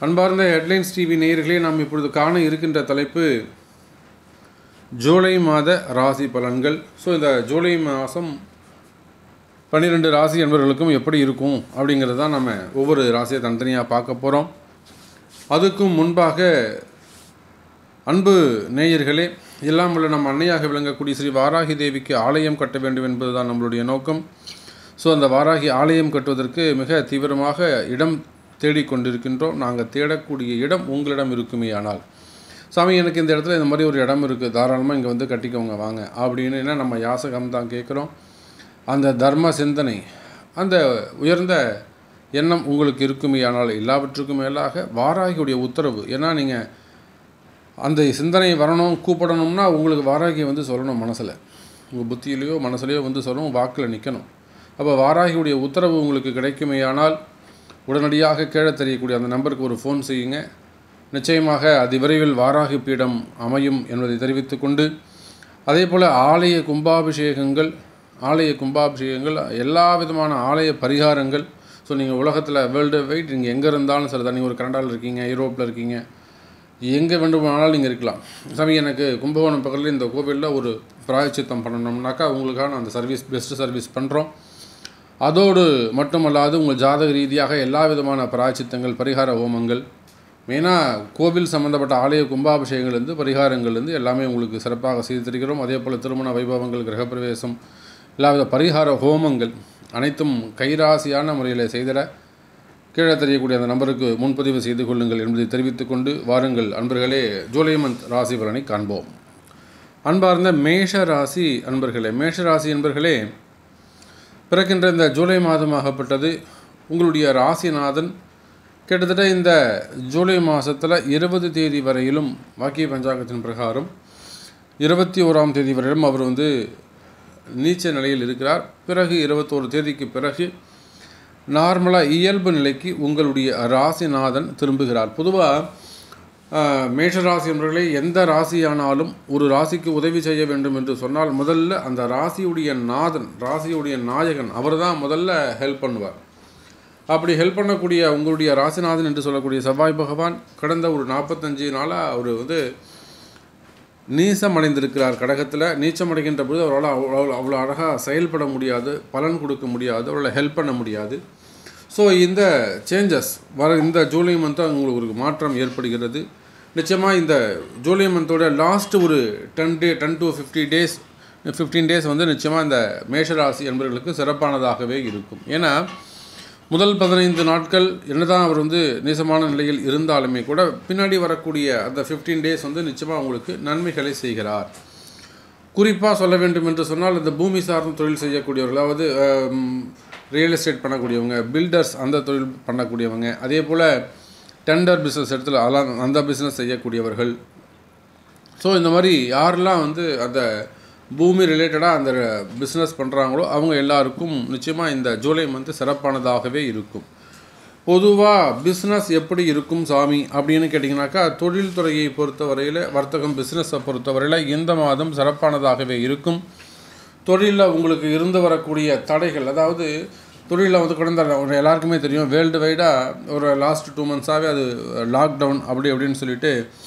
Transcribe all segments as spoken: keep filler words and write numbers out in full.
அன்பார்ந்த headlines TV நேயர்களே, நாம் இப்பொழுது காண இருக்கின்ற தலைப்பு ஜூலை மாத ராசி பலன்கள். ஸோ இந்த ஜூலை மாதம் பன்னிரெண்டு ராசி என்பவர்களுக்கும் எப்படி இருக்கும் அப்படிங்கிறது தான் நம்ம ஒவ்வொரு ராசியை தனித்தனியாக பார்க்க போகிறோம். அதுக்கும் முன்பாக அன்பு நேயர்களே, எல்லாம் உள்ள நம் அன்னையாக விளங்கக்கூடிய ஸ்ரீ வாராகி தேவிக்கு ஆலயம் கட்ட வேண்டும் என்பது தான் நம்மளுடைய நோக்கம். ஸோ அந்த வாராகி ஆலயம் கட்டுவதற்கு மிக தீவிரமாக இடம் தேடிக்கொண்டிருக்கின்றோம். நாங்கள் தேடக்கூடிய இடம் உங்களிடம் இருக்குமே ஆனால், சாமி எனக்கு இந்த இடத்துல இந்த மாதிரி ஒரு இடம் இருக்குது, தாராளமாக இங்கே வந்து கட்டிக்கோங்க வாங்க அப்படின்னு என்ன நம்ம யாசகம் தான் கேட்குறோம். அந்த தர்ம சிந்தனை, அந்த உயர்ந்த எண்ணம் உங்களுக்கு இருக்குமே ஆனால், எல்லாவற்றுக்கும் மேலாக வாராகியுடைய உத்தரவு. ஏன்னா நீங்கள் அந்த சிந்தனை வரணும், கூப்பிடணும்னா உங்களுக்கு வாராகி வந்து சொல்லணும், மனசில் உங்கள் புத்தியிலையோ மனசுலையோ வந்து சொல்லணும், வாக்கில் நிற்கணும். அப்போ வாராகியுடைய உத்தரவு உங்களுக்கு கிடைக்குமே ஆனால் உடனடியாக கீழே தெரியக்கூடிய அந்த நம்பருக்கு ஒரு ஃபோன் செய்யுங்க. நிச்சயமாக அதி விரைவில் வாராகி பீடம் அமையும் என்பதை தெரிவித்து கொண்டு, அதே போல் ஆலய கும்பாபிஷேகங்கள் ஆலய கும்பாபிஷேகங்கள் எல்லா விதமான ஆலய பரிகாரங்கள். ஸோ நீங்கள் உலகத்தில் வேர்ல்டு வைட் நீங்கள் எங்கே இருந்தாலும் சரி தான், நீங்கள் ஒரு கனடாவில் இருக்கீங்க, யூரோப்பில் இருக்கீங்க, எங்கே வேண்டுமானாலும் நீங்கள் இருக்கலாம். சாமி எனக்கு கும்பகோணம் பக்கத்தில் இந்த கோவிலில் ஒரு பிராயச்சித்தம் பண்ணணும்னாக்கா உங்களுக்கான அந்த சர்வீஸ் பெஸ்ட்டு சர்வீஸ் பண்ணுறோம். அதோடு மட்டுமல்லாது உங்கள் ஜாதக ரீதியாக எல்லா விதமான பிராயச்சித்தங்கள், பரிகார ஹோமங்கள், மெயினாக கோவில் சம்மந்தப்பட்ட ஆலய கும்பாபிஷேகங்கள்லேருந்து பரிகாரங்கள்லேருந்து எல்லாமே உங்களுக்கு சிறப்பாக செய்து தருகிறோம். அதே போல் திருமண வைபவங்கள், கிரகப்பிரவேசம், எல்லாவித பரிகார ஹோமங்கள் அனைத்தும் கைராசியான முறையில் செய்திட கீழே தெரியக்கூடிய அந்த நம்பருக்கு முன்பதிவு செய்து கொள்ளுங்கள் என்பதை தெரிவித்து கொண்டு, வாருங்கள் அன்பர்களே, ஜூலை மந்த் ராசி பலனை காண்போம். அன்பார்ந்த மேஷ ராசி அன்பர்களே, மேஷ ராசி அன்பர்களே, பிறக்கின்ற இந்த ஜூலை மாதமாகப்பட்டது உங்களுடைய ராசிநாதன் கிட்டத்தட்ட இந்த ஜூலை மாதத்தில் இருபது தேதி வரையிலும் வாக்கிய பஞ்சாங்கத்தின் பிரகாரம் இருபத்தி ஓராம் தேதி வரையிலும் அவர் வந்து நீச்ச நிலையில் இருக்கிறார். பிறகு இருபத்தோரு தேதிக்கு பிறகு நார்மலாக இயல்பு நிலைக்கு உங்களுடைய ராசிநாதன் திரும்புகிறார். பொதுவாக மேஷராசி என்பவர்களே, எந்த ராசியானாலும் ஒரு ராசிக்கு உதவி செய்ய வேண்டும் என்று சொன்னால் முதல்ல அந்த ராசியுடைய நாதன், ராசியுடைய நாயகன் அவர் தான் முதல்ல ஹெல்ப் பண்ணுவார். அப்படி ஹெல்ப் பண்ணக்கூடிய உங்களுடைய ராசிநாதன் என்று சொல்லக்கூடிய செவ்வாய் பகவான் கடந்த ஒரு நாற்பத்தஞ்சு நாளாக அவர் வந்து நீசம் அடைந்திருக்கிறார். கடகத்தில் நீச்சம் அடைகின்ற பொழுது அவரால் அவ்வளோ அவ்வளோ அழகாக செயல்பட முடியாது, பலன் கொடுக்க முடியாது, அவரால் ஹெல்ப் பண்ண முடியாது. ஸோ இந்த சேஞ்சஸ் வர இந்த ஜூலை மந்த்தாக உங்களுக்கு ஒரு மாற்றம் ஏற்படுகிறது. நிச்சயமாக இந்த ஜூலை மந்தோட லாஸ்ட் ஒரு ten day ten to fifty days fifteen days வந்து நிச்சயமாக இந்த மேஷராசி என்பவர்களுக்கு சிறப்பானதாகவே இருக்கும். ஏன்னா முதல் பதினைந்து நாட்கள் என்னதான் அவர் வந்து நீசமான நிலையில் இருந்தாலுமே கூட பின்னாடி வரக்கூடிய அந்த ஃபிஃப்டீன் டேஸ் வந்து நிச்சயமாக உங்களுக்கு நன்மைகளை செய்கிறார். குறிப்பாக சொல்ல வேண்டும் என்று சொன்னால், இந்த பூமி சார்ந்த தொழில் செய்யக்கூடியவர்கள், அதாவது ரியல் எஸ்டேட் பண்ணக்கூடியவங்க, பில்டர்ஸ் அந்த தொழில் பண்ணக்கூடியவங்க, அதே போல் டெண்டர் பிஸ்னஸ் இடத்துல அதெல்லாம் அந்த பிஸ்னஸ் செய்யக்கூடியவர்கள். ஸோ இந்த மாதிரி யாரெல்லாம் வந்து அந்த பூமி ரிலேட்டடாக அந்த பிஸ்னஸ் பண்ணுறாங்களோ அவங்க எல்லாருக்கும் நிச்சயமாக இந்த ஜூலை மந்த்து சிறப்பானதாகவே இருக்கும். பொதுவாக பிஸ்னஸ் எப்படி இருக்கும் சாமி அப்படின்னு கேட்டிங்கனாக்கா, தொழில்துறையை பொறுத்தவரையில், வர்த்தகம் பிஸ்னஸை பொறுத்தவரையில் இந்த மாதம் சிறப்பானதாகவே இருக்கும். தொழிலில் உங்களுக்கு இருந்து வரக்கூடிய தடைகள், அதாவது தொழிலில் வந்து கடந்த எல்லாருக்குமே தெரியும், வேர்ல்டு வைடாக ஒரு லாஸ்ட் டூ மந்த்ஸாகவே அது லாக்டவுன் அப்படி அப்படின்னு சொல்லிட்டு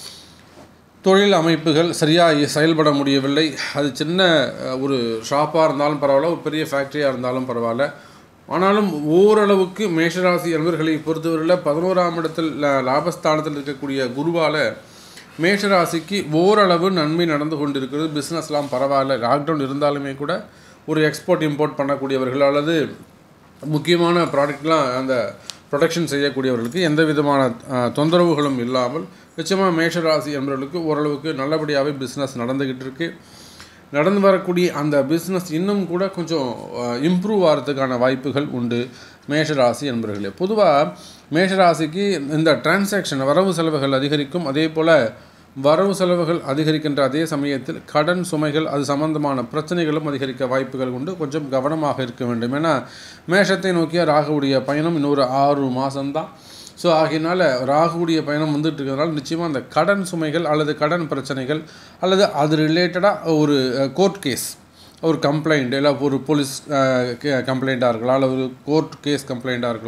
தொழில் அமைப்புகள் சரியாக செயல்பட முடியவில்லை. அது சின்ன ஒரு ஷாப்பாக இருந்தாலும் பரவாயில்ல, ஒரு பெரிய ஃபேக்ட்ரியாக இருந்தாலும் பரவாயில்ல. ஆனாலும் ஓரளவுக்கு மேஷராசி அன்பர்களை பொறுத்தவரையில் பதினோராம் இடத்தில் லாபஸ்தானத்தில் இருக்கக்கூடிய குருவால் மேஷராசிக்கு ஓரளவு நன்மை நடந்து கொண்டிருக்கிறது. பிஸ்னஸ்லாம் பரவாயில்ல, லாக்டவுன் இருந்தாலுமே கூட ஒரு எக்ஸ்போர்ட் இம்போர்ட் பண்ணக்கூடியவர்கள் அல்லது முக்கியமான ப்ராடக்ட்லாம் அந்த ப்ரொடக்ஷன் செய்யக்கூடியவர்களுக்கு எந்த விதமான தொந்தரவுகளும் இல்லாமல் நிச்சயமாக மேஷராசி என்பவர்களுக்கு ஓரளவுக்கு நல்லபடியாகவே பிஸ்னஸ் நடந்துக்கிட்டு இருக்குது. நடந்து வரக்கூடிய அந்த பிஸ்னஸ் இன்னும் கூட கொஞ்சம் இம்ப்ரூவ் ஆகிறதுக்கான வாய்ப்புகள் உண்டு மேஷராசி என்பவர்களே. பொதுவாக மேஷராசிக்கு இந்த டிரான்சாக்ஷன் வரவு செலவுகள் அதிகரிக்கும். அதே போல் வரவு செலவுகள் அதிகரிக்கின்ற அதே சமயத்தில் கடன் சுமைகள், அது சம்பந்தமான பிரச்சனைகளும் அதிகரிக்க வாய்ப்புகள் உண்டு. கொஞ்சம் கவனமாக இருக்க வேண்டும். ஏன்னா மேஷத்தை நோக்கிய ராகுவுடைய பயணம் இன்னொரு ஆறு மாதம்தான். ஸோ ஆகையினால ராகுவுடைய பயணம் வந்துட்டு இருக்கிறதுனால நிச்சயமாக அந்த கடன் சுமைகள் அல்லது கடன் பிரச்சனைகள் அல்லது அது ரிலேட்டடாக ஒரு கோர்ட் கேஸ், ஒரு கம்ப்ளைண்ட், இல்லை ஒரு போலீஸ் கம்ப்ளைண்ட்டாக இருக்கலாம், இல்லை ஒரு கோர்ட் கேஸ் கம்ப்ளைண்ட்டாக இருக்கலாம்.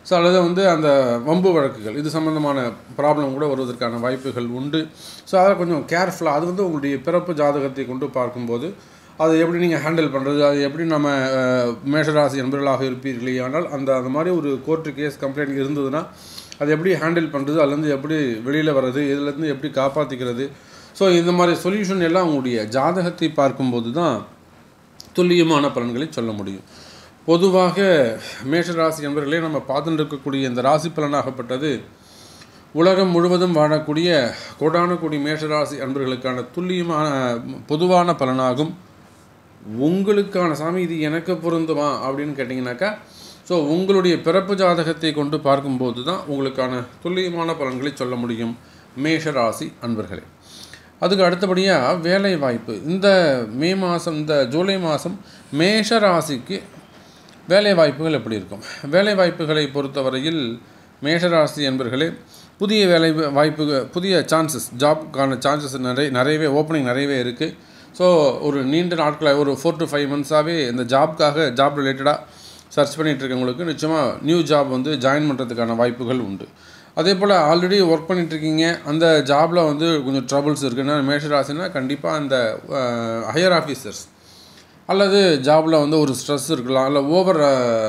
ஸோ அல்லது வந்து அந்த வம்பு வழக்குகள் இது சம்மந்தமான ப்ராப்ளம் கூட வருவதற்கான வாய்ப்புகள் உண்டு. ஸோ அதை கொஞ்சம் கேர்ஃபுல்லாக அது வந்து உங்களுடைய பிறப்பு ஜாதகத்தை கொண்டு பார்க்கும்போது அதை எப்படி நீங்கள் ஹேண்டில் பண்ணுறது, அது எப்படி நம்ம மேஷராசி என்பவர்களாக இருப்பீர்களே ஆனால் அந்த அந்த மாதிரி ஒரு கோர்ட்டு கேஸ் கம்ப்ளைண்ட் இருந்ததுன்னா அதை எப்படி ஹேண்டில் பண்ணுறது, அதுலேருந்து எப்படி வெளியில் வர்றது, இதுலேருந்து எப்படி காப்பாற்றிக்கிறது. ஸோ இந்த மாதிரி சொல்யூஷன் எல்லாம் உங்களுடைய ஜாதகத்தை பார்க்கும்போது தான் துல்லியமான பலன்களை சொல்ல முடியும். பொதுவாக மேஷராசி என்பவர்களே நம்ம பார்த்துட்டு இருக்கக்கூடிய இந்த ராசி பலனாகப்பட்டது உலகம் முழுவதும் வாழக்கூடிய கோடான கோடி மேஷராசி அன்பர்களுக்கான துல்லியமான பொதுவான பலனாகும். உங்களுக்கான சாமி இது எனக்கு பொருந்துமா அப்படின்னு கேட்டிங்கனாக்கா ஸோ உங்களுடைய பிறப்பு ஜாதகத்தை கொண்டு பார்க்கும்போது தான் உங்களுக்கான துல்லியமான பலன்களை சொல்ல முடியும் மேஷராசி அன்பர்களே. அதுக்கு அடுத்தபடியாக வேலை வாய்ப்பு. இந்த மே மாதம் இந்த ஜூலை மாதம் மேஷராசிக்கு வேலை வாய்ப்புகள் எப்படி இருக்கும்? வேலை வாய்ப்புகளை பொறுத்தவரையில் மேஷராசி என்பர்களே புதிய வேலை வாய்ப்பு புதிய சான்சஸ் ஜாப்க்கான சான்சஸ் நிறைய நிறையவே ஓப்பனிங் நிறையவே இருக்குது. ஸோ ஒரு நீண்ட நாட்களாக ஒரு ஃபோர் டு ஃபைவ் மந்த்ஸாகவே இந்த ஜாப்க்காக ஜாப் ரிலேட்டடாக சர்ச் பண்ணிகிட்டு இருக்கவங்களுக்கு நிச்சயமாக நியூ ஜாப் வந்து ஜாயின் பண்ணுறதுக்கான வாய்ப்புகள் உண்டு. அதே போல் ஆல்ரெடி ஒர்க் பண்ணிகிட்ருக்கீங்க, அந்த ஜாபில் வந்து கொஞ்சம் ட்ரபிள்ஸ் இருக்குன்னா மேஷராசினா கண்டிப்பாக அந்த ஹையர் ஆஃபீஸர்ஸ் அல்லது ஜாபில் வந்து ஒரு ஸ்ட்ரெஸ் இருக்கலாம், இல்லை ஓவர்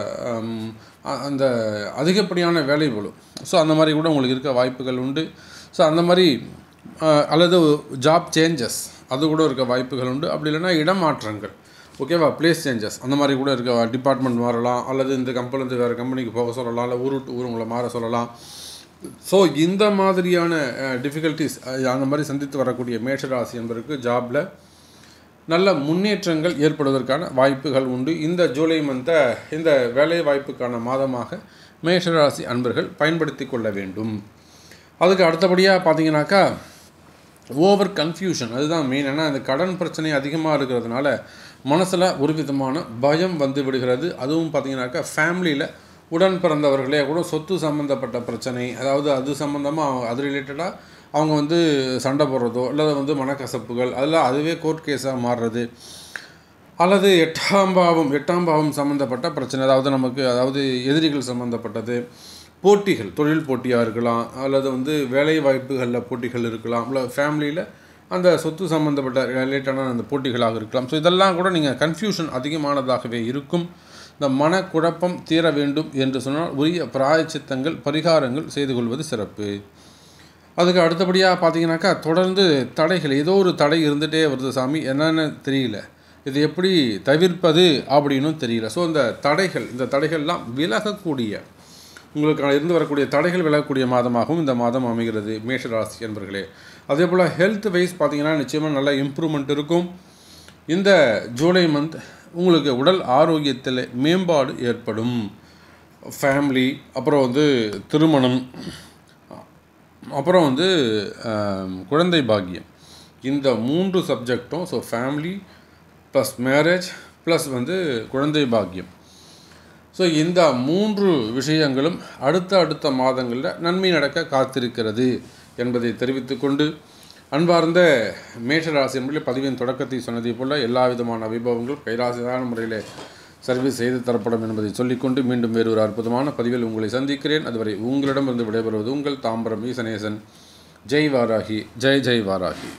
அந்த அதிகப்படியான வேலைப்பளு, ஸோ அந்த மாதிரி கூட உங்களுக்கு இருக்க வாய்ப்புகள் உண்டு. ஸோ அந்த மாதிரி அல்லது ஜாப் சேஞ்சஸ் அது கூட இருக்க வாய்ப்புகள் உண்டு. அப்படி இல்லைன்னா இடமாற்றங்கள், ஓகேவா, பிளேஸ் சேஞ்சஸ் அந்த மாதிரி கூட இருக்க, டிபார்ட்மெண்ட் மாறலாம் அல்லது இந்த கம்பெனிலேருந்து வேறு கம்பெனிக்கு போக சொல்லலாம், இல்லை ஊர் விட்டு ஊர் உங்களை மாற சொல்லலாம். ஸோ இந்த மாதிரியான டிஃபிகல்ட்டிஸ் அந்த மாதிரி சந்தித்து வரக்கூடிய மேஷராசி என்பதற்கு ஜாபில் நல்ல முன்னேற்றங்கள் ஏற்படுவதற்கான வாய்ப்புகள் உண்டு. இந்த ஜூலை மந்த்தை இந்த வேலை வாய்ப்புக்கான மாதமாக மேஷராசி அன்பர்கள் பயன்படுத்தி கொள்ள வேண்டும். அதுக்கு அடுத்தபடியாக பார்த்தீங்கன்னாக்கா ஓவர் கன்ஃபியூஷன் அதுதான் மெயின். ஏன்னா அந்த கடன் பிரச்சனை அதிகமாக இருக்கிறதுனால மனசில் ஒரு விதமான பயம் வந்து விடுகிறது. அதுவும் பார்த்தீங்கன்னாக்கா ஃபேமிலியில் உடன் பிறந்தவர்களே கூட சொத்து சம்மந்தப்பட்ட பிரச்சனை, அதாவது அது சம்மந்தமாக அது ரிலேட்டடாக அவங்க வந்து சண்டை போடுறதோ அல்லது வந்து மனக்கசப்புகள் அதெல்லாம் அதுவே கோர்ட் கேஸாக மாறுறது, அல்லது எட்டாம் பாவம் எட்டாம் பாவம் சம்மந்தப்பட்ட பிரச்சனை, அதாவது நமக்கு அதாவது எதிரிகள் சம்மந்தப்பட்டது, போட்டிகள் தொழில் போட்டியாக இருக்கலாம், அல்லது வந்து வேலை வாய்ப்புகளில் போட்டிகள் இருக்கலாம், இல்லை ஃபேமிலியில் அந்த சொத்து சம்மந்தப்பட்ட ரிலேட்டடான அந்த போட்டிகளாக இருக்கலாம். ஸோ இதெல்லாம் கூட நீங்கள் கன்ஃபியூஷன் அதிகமானதாகவே இருக்கும். இந்த மனக்குழப்பம் தீர வேண்டும் என்று சொன்னால் உரிய பிராயச்சித்தங்கள் பரிகாரங்கள் செய்து கொள்வது சிறப்பு. அதுக்கு அடுத்தபடியாக பார்த்தீங்கன்னாக்கா தொடர்ந்து தடைகள், ஏதோ ஒரு தடை இருந்துகிட்டே வருது சாமி, என்னென்னு தெரியல, இது எப்படி தவிர்ப்பது அப்படின்னும் தெரியல. ஸோ இந்த தடைகள் இந்த தடைகள்லாம் விலகக்கூடிய உங்களுக்கு இருந்து வரக்கூடிய தடைகள் விலகக்கூடிய மாதமாகவும் இந்த மாதம் அமைகிறது மேஷராசி என்பர்களே. அதே போல் ஹெல்த் வைஸ் பார்த்தீங்கன்னா நிச்சயமாக நல்ல இம்ப்ரூவ்மெண்ட் இருக்கும். இந்த ஜூலை மந்த் உங்களுக்கு உடல் ஆரோக்கியத்தில் மேம்பாடு ஏற்படும். ஃபேமிலி, அப்புறம் வந்து திருமணம், அப்புறம் வந்து குழந்தை பாக்கியம், இந்த மூன்று சப்ஜெக்டும், so family plus marriage plus வந்து குழந்தை பாக்கியம், ஸோ இந்த மூன்று விஷயங்களும் அடுத்த அடுத்த மாதங்களில் நன்மை நடக்க காத்திருக்கிறது என்பதை தெரிவித்துக்கொண்டு அன்பார்ந்த மேஷராசி என்பதில் பதிவின் தொடக்கத்தை சொன்னதை போல் எல்லா விதமான வைபவங்கள் கைராசியான முறையில் சர்வீஸ் செய்து தரப்படும் என்பதை சொல்லிக்கொண்டு மீண்டும் வேறு ஒரு அற்புதமான பதிவில் உங்களை சந்திக்கிறேன். அதுவரை உங்களிடமிருந்து விடைபெறுவது உங்கள் தாம்பரம் ஈசனேசன். ஜெய் வாராகி, ஜெய் ஜெய் வாராகி.